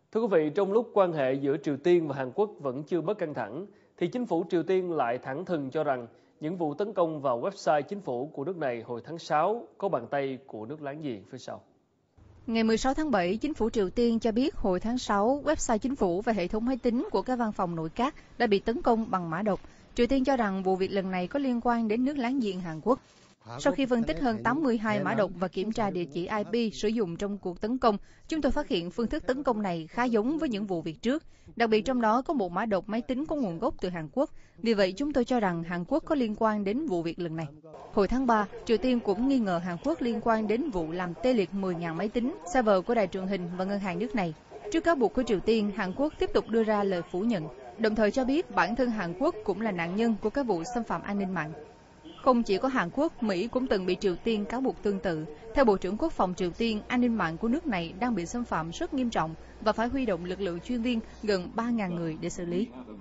Thưa quý vị, trong lúc quan hệ giữa Triều Tiên và Hàn Quốc vẫn chưa bớt căng thẳng, thì chính phủ Triều Tiên lại thẳng thừng cho rằng những vụ tấn công vào website chính phủ của nước này hồi tháng 6 có bàn tay của nước láng giềng phía sau. Ngày 16 tháng 7, chính phủ Triều Tiên cho biết hồi tháng 6, website chính phủ và hệ thống máy tính của các văn phòng nội các đã bị tấn công bằng mã độc. Triều Tiên cho rằng vụ việc lần này có liên quan đến nước láng giềng Hàn Quốc. Sau khi phân tích hơn 82 mã độc và kiểm tra địa chỉ IP sử dụng trong cuộc tấn công, chúng tôi phát hiện phương thức tấn công này khá giống với những vụ việc trước. Đặc biệt trong đó có một mã độc máy tính có nguồn gốc từ Hàn Quốc. Vì vậy, chúng tôi cho rằng Hàn Quốc có liên quan đến vụ việc lần này. Hồi tháng 3, Triều Tiên cũng nghi ngờ Hàn Quốc liên quan đến vụ làm tê liệt 10.000 máy tính, server của đài truyền hình và ngân hàng nước này. Trước cáo buộc của Triều Tiên, Hàn Quốc tiếp tục đưa ra lời phủ nhận, đồng thời cho biết bản thân Hàn Quốc cũng là nạn nhân của các vụ xâm phạm an ninh mạng. Không chỉ có Hàn Quốc, Mỹ cũng từng bị Triều Tiên cáo buộc tương tự. Theo Bộ trưởng Quốc phòng Triều Tiên, an ninh mạng của nước này đang bị xâm phạm rất nghiêm trọng và phải huy động lực lượng chuyên viên gần 3.000 người để xử lý.